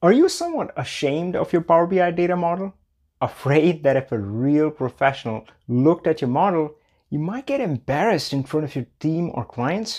Are you somewhat ashamed of your Power BI data model? Afraid that if a real professional looked at your model, you might get embarrassed in front of your team or clients?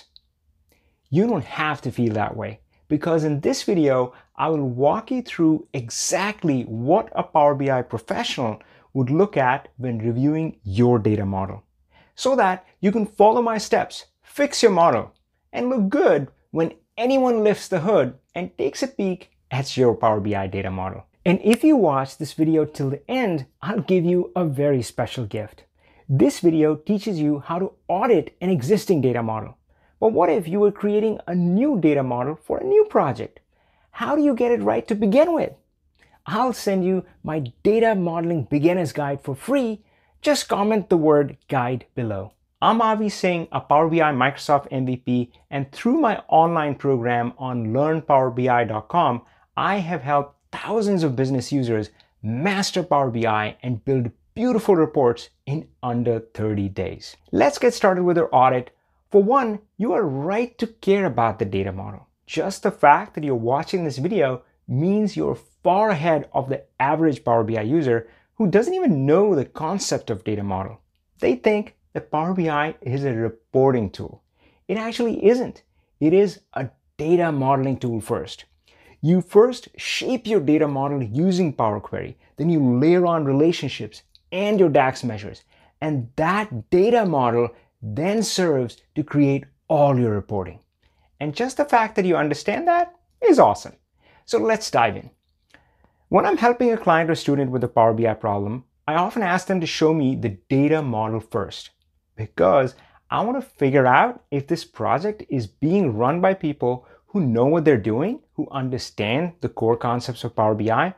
You don't have to feel that way, because in this video, I will walk you through exactly what a Power BI professional would look at when reviewing your data model, so that you can follow my steps, fix your model, and look good when anyone lifts the hood and takes a peek at your Power BI data model. And if you watch this video till the end, I'll give you a very special gift. This video teaches you how to audit an existing data model. But what if you were creating a new data model for a new project? How do you get it right to begin with? I'll send you my data modeling beginner's guide for free. Just comment the word guide below. I'm Avi Singh, a Power BI Microsoft MVP, and through my online program on learnpowerbi.com, I have helped thousands of business users master Power BI and build beautiful reports in under 30 days. Let's get started with our audit. For one, you are right to care about the data model. Just the fact that you're watching this video means you're far ahead of the average Power BI user who doesn't even know the concept of data model. They think that Power BI is a reporting tool. It actually isn't. It is a data modeling tool first. You first shape your data model using Power Query, then you layer on relationships and your DAX measures, and that data model then serves to create all your reporting. And just the fact that you understand that is awesome. So let's dive in. When I'm helping a client or student with a Power BI problem, I often ask them to show me the data model first, because I want to figure out if this project is being run by people who know what they're doing, who understand the core concepts of Power BI,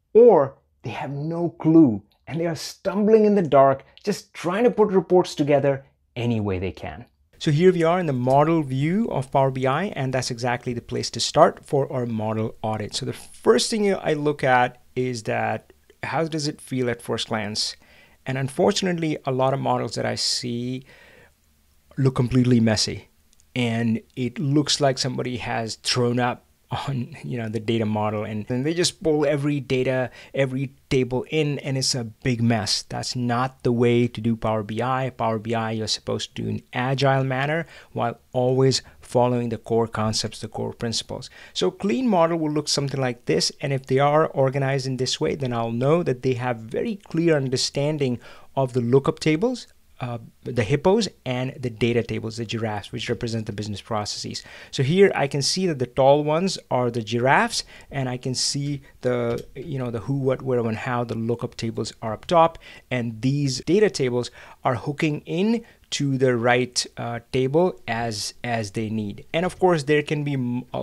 or they have no clue and they are stumbling in the dark just trying to put reports together any way they can. So here we are in the model view of Power BI, and that's exactly the place to start for our model audit. So the first thing I look at is that how does it feel at first glance? And unfortunately, a lot of models that I see look completely messy, and it looks like somebody has thrown up on the data model, and they just pull every data, every table in, and it's a big mess. That's not the way to do Power BI. Power BI, you're supposed to do in an agile manner while always following the core concepts, the core principles. So clean model will look something like this, and if they are organized in this way, then I'll know that they have very clear understanding of the lookup tables, the hippos, and the data tables, the giraffes, which represent the business processes. So here I can see that the tall ones are the giraffes, and I can see the the who, what, where, when, how. The lookup tables are up top, and these data tables are hooking in to the right table as they need. And of course, there can be a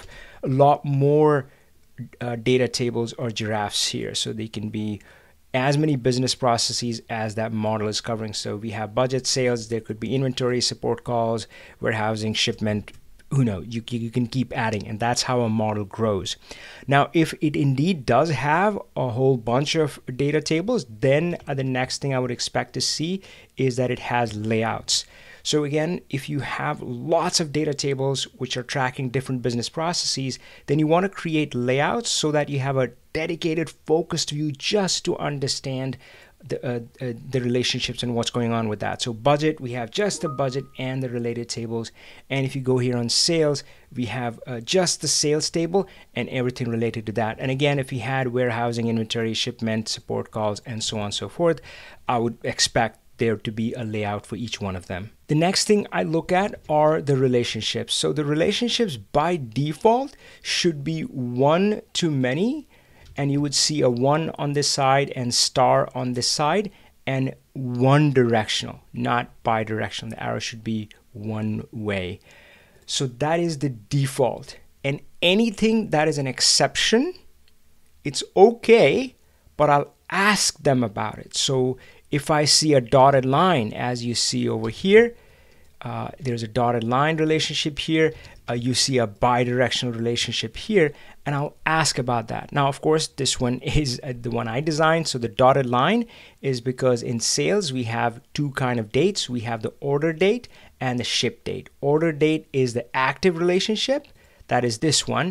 lot more data tables or giraffes here, so they can be as many business processes as that model is covering. So we have budget, sales, there could be inventory, support calls, warehousing, shipment, who knows, you can keep adding, and that's how a model grows. Now, if it indeed does have a whole bunch of data tables, then the next thing I would expect to see is that it has layouts. So again, if you have lots of data tables which are tracking different business processes, then you want to create layouts so that you have a dedicated, focused view just to understand the relationships and what's going on with that. So budget, we have just the budget and the related tables. And if you go here on sales, we have just the sales table and everything related to that. And again, if we had warehousing, inventory, shipment, support calls, and so on and so forth, I would expect there to be a layout for each one of them. The next thing I look at are the relationships. So the relationships by default should be one to many, and you would see a 1 on this side and star on this side, and one directional, not bi-directional. The arrow should be one way. So that is the default. And anything that is an exception, it's okay, but I'll ask them about it. So if I see a dotted line, as you see over here, there's a dotted line relationship here. You see a bi-directional relationship here, and I'll ask about that. Now, of course, this one is the one I designed. So the dotted line is because in sales, we have two kind of dates. We have the order date and the ship date. Order date is the active relationship. That is this one.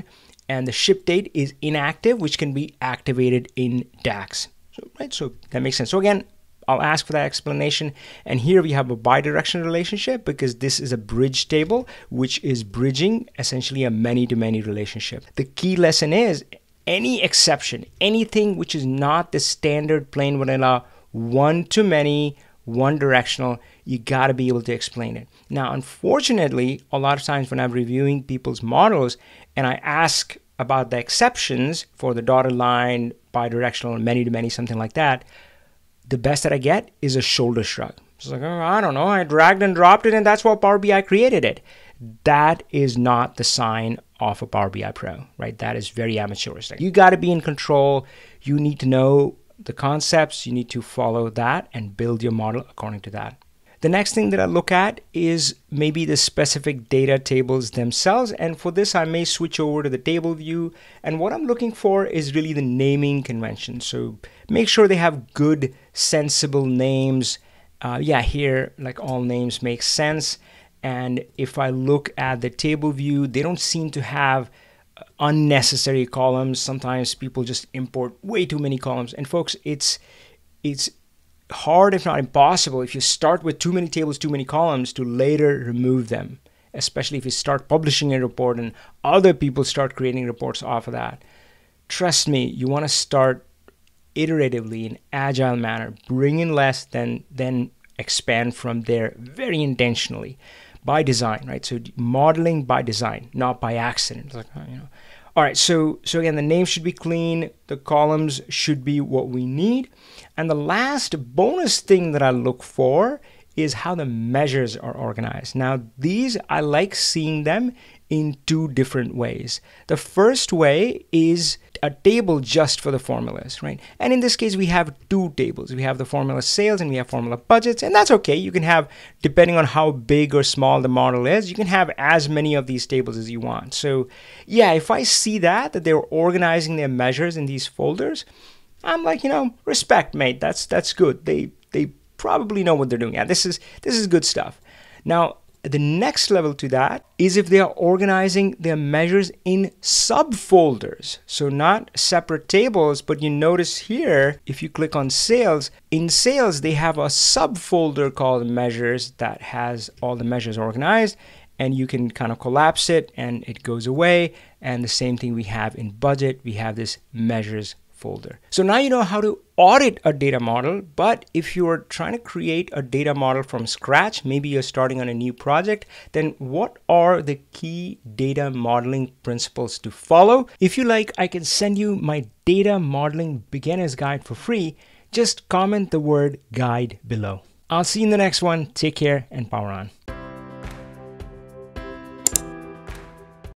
and the ship date is inactive, which can be activated in DAX. So that makes sense. So again, I'll ask for that explanation. And here we have a bidirectional relationship because this is a bridge table, which is bridging essentially a many-to-many relationship. The key lesson is any exception, anything which is not the standard plain vanilla one-to-many, one-directional, you got to be able to explain it. Now, unfortunately, a lot of times when I'm reviewing people's models and I ask about the exceptions for the dotted line, bidirectional, many-to-many, something like that, the best that I get is a shoulder shrug. It's like, oh, I don't know, I dragged and dropped it and that's what Power BI created it. That is not the sign of a Power BI Pro, right? That is very amateuristic. You got to be in control. You need to know the concepts. You need to follow that and build your model according to that. The next thing that I look at is maybe the specific data tables themselves. And for this, I may switch over to the table view. And what I'm looking for is really the naming convention. So make sure they have good, sensible names. Here, like all names make sense. And if I look at the table view, they don't seem to have unnecessary columns. Sometimes people just import way too many columns. And folks, it's hard, if not impossible, if you start with too many tables, too many columns, to later remove them, especially if you start publishing a report and other people start creating reports off of that. Trust me, you want to start iteratively in agile manner, bring in less, then expand from there very intentionally by design, right? So modeling by design, not by accident. It's like, All right, so again, the name should be clean. The columns should be what we need. And the last bonus thing that I look for is how the measures are organized. Now, these, I like seeing them in two different ways. The first way is a table just for the formulas, right? And in this case, we have two tables. We have the formula sales and we have formula budgets, and that's okay. You can have, depending on how big or small the model is, you can have as many of these tables as you want. So yeah, if I see that they're organizing their measures in these folders, I'm like, respect, mate. That's good. They probably know what they're doing. Yeah, this is good stuff. Now, the next level to that is if they are organizing their measures in subfolders. So not separate tables, but you notice here, if you click on sales, in sales, they have a subfolder called measures that has all the measures organized, and you can kind of collapse it and it goes away. And the same thing we have in budget, we have this measures folder. So now you know how to audit a data model, but if you are trying to create a data model from scratch, maybe you're starting on a new project, then what are the key data modeling principles to follow? If you like, I can send you my data modeling beginner's guide for free. Just comment the word guide below. I'll see you in the next one. Take care and power on.